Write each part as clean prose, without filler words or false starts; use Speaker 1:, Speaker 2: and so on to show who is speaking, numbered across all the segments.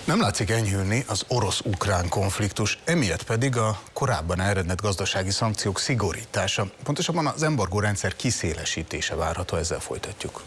Speaker 1: Nem látszik enyhülni az orosz-ukrán konfliktus, emiatt pedig a korábban elrendelt gazdasági szankciók szigorítása, pontosabban az embargórendszer kiszélesítése várható, ezzel folytatjuk.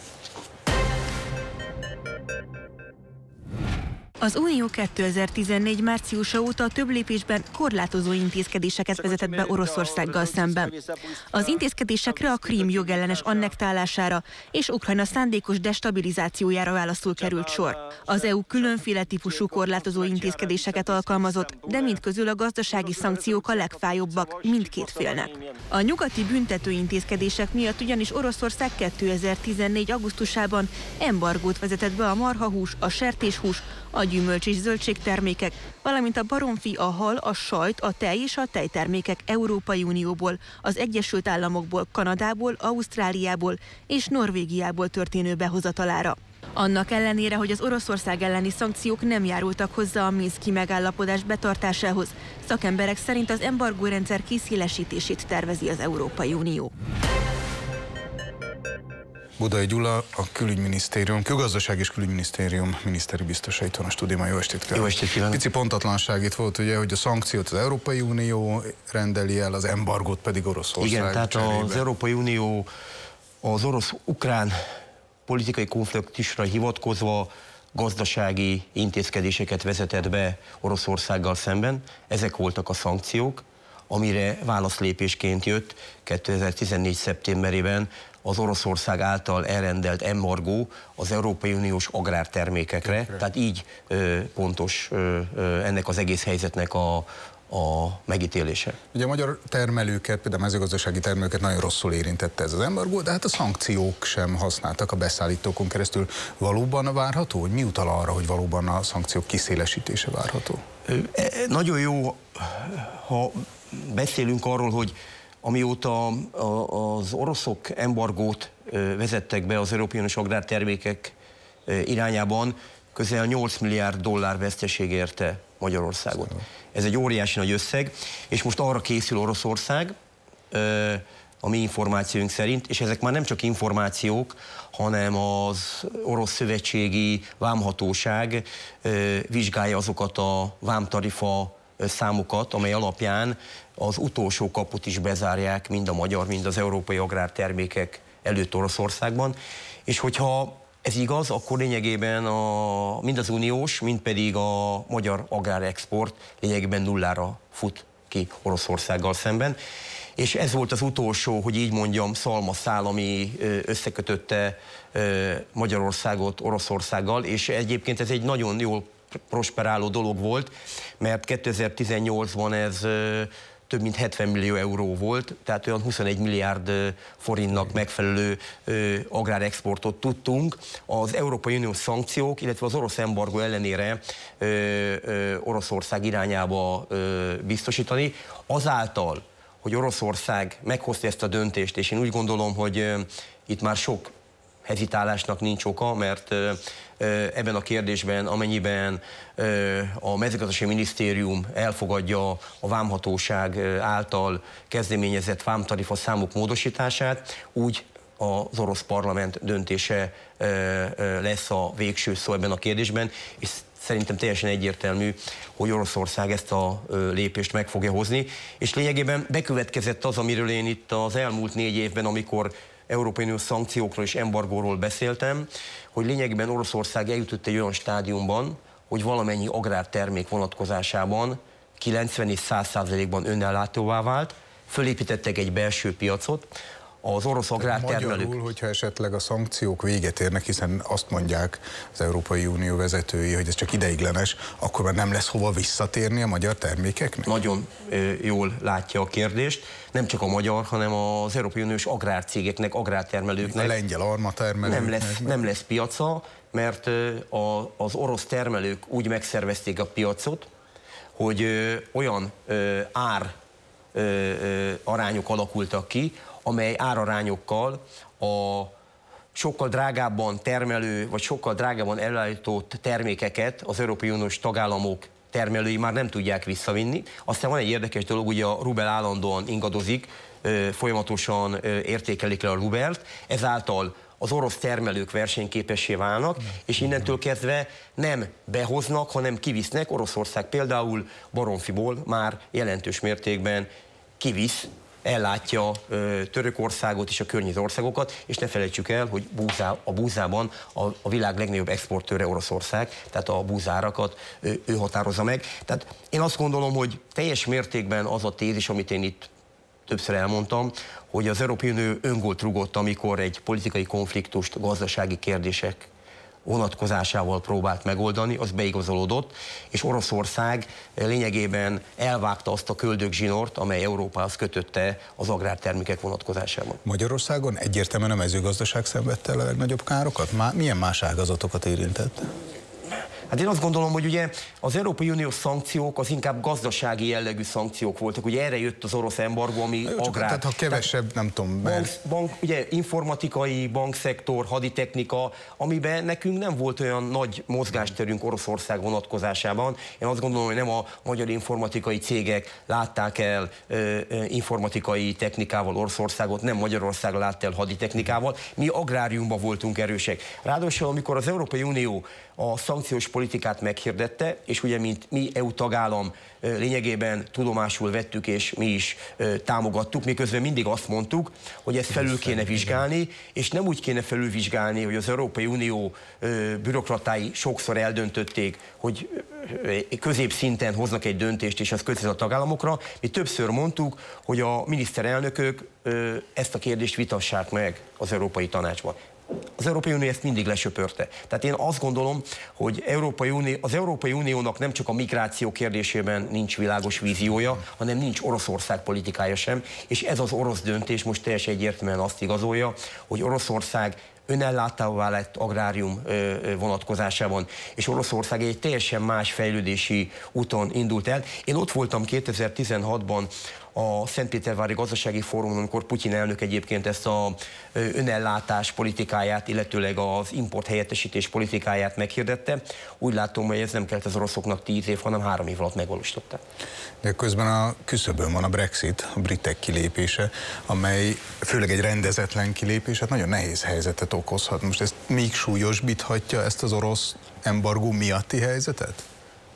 Speaker 2: Az Unió 2014 márciusa óta több lépésben korlátozó intézkedéseket vezetett be Oroszországgal szemben. Az intézkedésekre a Krím jogellenes annektálására és Ukrajna szándékos destabilizációjára válaszul került sor. Az EU különféle típusú korlátozó intézkedéseket alkalmazott, de mindközül a gazdasági szankciók a legfájóbbak mindkét félnek. A nyugati büntető intézkedések miatt ugyanis Oroszország 2014. augusztusában embargót vezetett be a marhahús, a sertéshús, a gyümölcs és zöldségtermékek, valamint a baromfi, a hal, a sajt, a tej és a tejtermékek Európai Unióból, az Egyesült Államokból, Kanadából, Ausztráliából és Norvégiából történő behozatalára. Annak ellenére, hogy az Oroszország elleni szankciók nem járultak hozzá a minszki megállapodás betartásához, szakemberek szerint az embargórendszer kiszélesítését tervezi az Európai Unió.
Speaker 1: Budai Gyula, a Külügyminisztérium, Külgazdaság és Külügyminisztérium miniszteri biztosa itt van a stúdióban. Jó estét kívánok!
Speaker 3: Jó estét kívánok!
Speaker 1: Pici pontatlanság itt volt, ugye, hogy a szankciót az Európai Unió rendeli el, az embargót pedig Oroszország.
Speaker 3: Igen, tehát
Speaker 1: cserébe.
Speaker 3: Az Európai Unió az orosz-ukrán politikai konfliktusra hivatkozva gazdasági intézkedéseket vezetett be Oroszországgal szemben. Ezek voltak a szankciók, amire válaszlépésként jött 2014. szeptemberében az Oroszország által elrendelt embargó az Európai Uniós agrártermékekre. Tehát így pontos ennek az egész helyzetnek a megítélése.
Speaker 1: Ugye a magyar termelőket, például a mezőgazdasági termelőket nagyon rosszul érintette ez az embargó, de hát a szankciók sem használtak a beszállítókon keresztül. Valóban várható, hogy mi utal arra, hogy valóban a szankciók kiszélesítése várható?
Speaker 3: Nagyon jó, ha beszélünk arról, hogy amióta az oroszok embargót vezettek be az európai uniós agrártermékek irányában, közel 8 milliárd dollár veszteség érte Magyarországot. Ez egy óriási nagy összeg, és most arra készül Oroszország, a mi információink szerint, és ezek már nem csak információk, hanem az orosz szövetségi vámhatóság vizsgálja azokat a vámtarifa számokat, amely alapján az utolsó kaput is bezárják mind a magyar, mind az európai agrártermékek előtt Oroszországban, és hogyha ez igaz, akkor lényegében mind az uniós, mind pedig a magyar agrárexport lényegében nullára fut ki Oroszországgal szemben. És ez volt az utolsó, hogy így mondjam, szalmaszál, ami összekötötte Magyarországot Oroszországgal, és egyébként ez egy nagyon jól prosperáló dolog volt, mert 2018-ban ez több mint 70 millió euró volt, tehát olyan 21 milliárd forintnak megfelelő agrárexportot tudtunk. Az Európai Uniós szankciók, illetve az orosz embargó ellenére Oroszország irányába biztosítani. Azáltal, hogy Oroszország meghozta ezt a döntést, és én úgy gondolom, hogy itt már sok hezitálásnak nincs oka, mert ebben a kérdésben, amennyiben a mezőgazdasági minisztérium elfogadja a vámhatóság által kezdeményezett vámtarifa számok módosítását, úgy az orosz parlament döntése lesz a végső szó ebben a kérdésben, és szerintem teljesen egyértelmű, hogy Oroszország ezt a lépést meg fogja hozni, és lényegében bekövetkezett az, amiről én itt az elmúlt 4 évben, amikor Európai Uniós szankciókról és embargóról beszéltem, hogy lényegében Oroszország eljutott egy olyan stádiumban, hogy valamennyi agrártermék vonatkozásában 90 és 100%-ban önellátóvá vált, fölépítettek egy belső piacot, az orosz agrártermelők...
Speaker 1: Magyarul, hogyha esetleg a szankciók véget érnek, hiszen azt mondják az Európai Unió vezetői, hogy ez csak ideiglenes, akkor már nem lesz hova visszatérni a magyar termékeknek?
Speaker 3: Nagyon jól látja a kérdést. Nem csak a magyar, hanem az Európai Uniós agrárcégeknek, agrártermelőknek.
Speaker 1: A lengyel armatermelőknek.
Speaker 3: Nem lesz piaca, mert az orosz termelők úgy megszervezték a piacot, hogy olyan arányok alakultak ki, amely árarányokkal a sokkal drágábban termelő, vagy sokkal drágábban elállított termékeket az Európai Uniós tagállamok termelői már nem tudják visszavinni. Aztán van egy érdekes dolog, ugye a rubel állandóan ingadozik, folyamatosan értékelik le a rubelt, ezáltal az orosz termelők versenyképessé válnak, és innentől kezdve nem behoznak, hanem kivisznek. Oroszország például Baromfiból már jelentős mértékben kivisz, ellátja Törökországot és a környező országokat, és ne felejtsük el, hogy a búzában a világ legnagyobb exportőre Oroszország, tehát a búzárakat ő határozza meg. Tehát én azt gondolom, hogy teljes mértékben az a tézis, amit én itt többször elmondtam, hogy az Európai Unió öngolt rugott, amikor egy politikai konfliktust, gazdasági kérdések vonatkozásával próbált megoldani, az beigazolódott, és Oroszország lényegében elvágta azt a köldögzsinort, amely Európához kötötte az agrártermékek vonatkozásában.
Speaker 1: Magyarországon egyértelműen a mezőgazdaság szenvedte el a legnagyobb károkat? Milyen más ágazatokat érintett?
Speaker 3: Hát én azt gondolom, hogy ugye az Európai Uniós szankciók az inkább gazdasági jellegű szankciók voltak. Ugye erre jött az orosz embargó, ami agrár.
Speaker 1: Tehát ha kevesebb, nem tudom.
Speaker 3: Ugye informatikai, bankszektor, haditechnika, amiben nekünk nem volt olyan nagy mozgásterünk Oroszország vonatkozásában. Én azt gondolom, hogy nem a magyar informatikai cégek látták el informatikai technikával Oroszországot, nem Magyarország látta el haditechnikával. Mi agráriumban voltunk erősek. Ráadásul, amikor az Európai Unió a szankciós politikát meghirdette, és ugye mint mi EU tagállam lényegében tudomásul vettük, és mi is támogattuk, miközben mindig azt mondtuk, hogy ezt felül kéne vizsgálni, és nem úgy kéne felülvizsgálni, hogy az Európai Unió bürokratái sokszor eldöntötték, hogy középszinten hoznak egy döntést, és az kötelező a tagállamokra. Mi többször mondtuk, hogy a miniszterelnökök ezt a kérdést vitassák meg az Európai Tanácsban. Az Európai Unió ezt mindig lesöpörte. Tehát én azt gondolom, hogy az Európai Uniónak nem csak a migráció kérdésében nincs világos víziója, hanem nincs Oroszország politikája sem, és ez az orosz döntés most teljesen egyértelműen azt igazolja, hogy Oroszország önellátóvá lett agrárium vonatkozásában, és Oroszország egy teljesen más fejlődési úton indult el. Én ott voltam 2016-ban a Szentpétervári Gazdasági Fórumon, amikor Putyin elnök egyébként ezt az önellátás politikáját, illetőleg az import helyettesítés politikáját meghirdette. Úgy látom, hogy ez nem kellett az oroszoknak 10 év, hanem 3 év alatt megvalósították.
Speaker 1: De közben a küszöbön van a Brexit, a britek kilépése, amely főleg egy rendezetlen kilépés, hát nagyon nehéz helyzetet okozhat. Most ezt még súlyosbíthatja ezt az orosz embargó miatti helyzetet?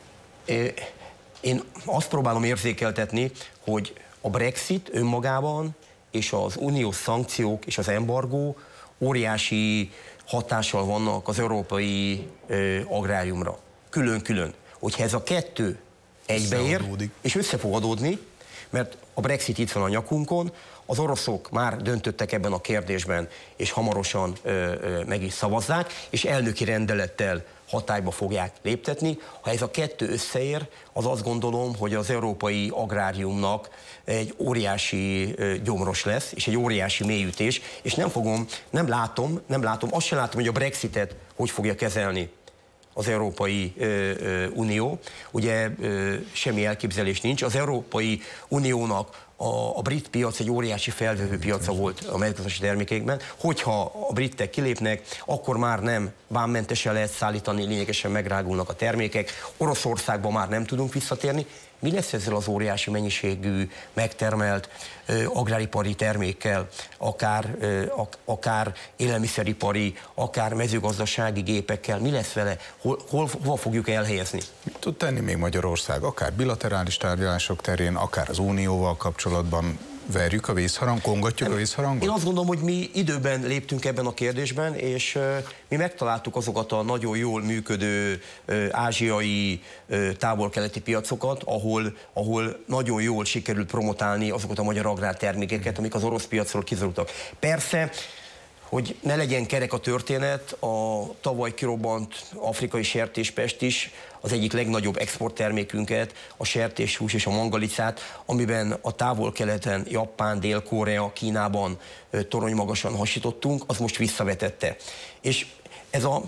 Speaker 3: Én azt próbálom érzékeltetni, hogy a Brexit önmagában és az uniós szankciók és az embargó óriási hatással vannak az európai agráriumra. Külön-külön. Hogyha ez a kettő egybeér, és össze fog adódni, mert a Brexit itt van a nyakunkon, az oroszok már döntöttek ebben a kérdésben, és hamarosan meg is szavazzák, és elnöki rendelettel hatályba fogják léptetni. Ha ez a kettő összeér, az azt gondolom, hogy az európai agráriumnak egy óriási gyomros lesz, és egy óriási mélyütés, és nem látom, azt sem látom, hogy a Brexitet hogy fogja kezelni az Európai Unió. Ugye semmi elképzelés nincs. Az Európai Uniónak a brit piac egy óriási felvevő piaca volt a mezőgazdasági termékekben. Hogyha a britek kilépnek, akkor már nem vámmentesen lehet szállítani, lényegesen megdrágulnak a termékek. Oroszországban már nem tudunk visszatérni. Mi lesz ezzel az óriási mennyiségű megtermelt agráripari termékkel, akár élelmiszeripari, akár mezőgazdasági gépekkel? Mi lesz vele? Hova fogjuk elhelyezni?
Speaker 1: Mit tud tenni még Magyarország? Akár bilaterális tárgyalások terén, akár az Unióval kapcsolatban verjük a vészharang, kongatjuk a vészharangot?
Speaker 3: Én azt gondolom, hogy mi időben léptünk ebben a kérdésben, és mi megtaláltuk azokat a nagyon jól működő ázsiai távol-keleti piacokat, ahol nagyon jól sikerült promotálni azokat a magyar agrártermékeket, amik az orosz piacról kizárultak. Persze, hogy ne legyen kerek a történet, a tavaly kirobbant afrikai sertéspest is az egyik legnagyobb exporttermékünket, a sertéshús és a mangalicát, amiben a távol-keleten, Japán, Dél-Korea, Kínában toronymagasan hasítottunk, az most visszavetette. És ez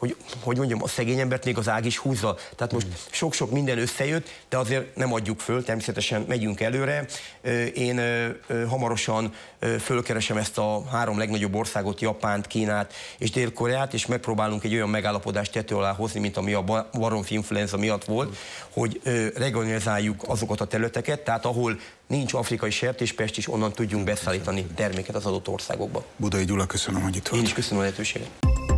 Speaker 3: hogy mondjam, a szegény embert még az ág is húzza. Tehát most sok-sok minden összejött, de azért nem adjuk föl, természetesen megyünk előre. Én hamarosan fölkeresem ezt a 3 legnagyobb országot, Japánt, Kínát és Dél-Koreát, és megpróbálunk egy olyan megállapodást tető alá hozni, mint ami a baromfi influenza miatt volt, hogy regionalizáljuk azokat a területeket, tehát ahol nincs afrikai sertéspest, és onnan tudjunk beszállítani terméket az adott országokba.
Speaker 1: Budai Gyula, köszönöm, hogy itt volt.
Speaker 3: Én is köszönöm a lehetőséget.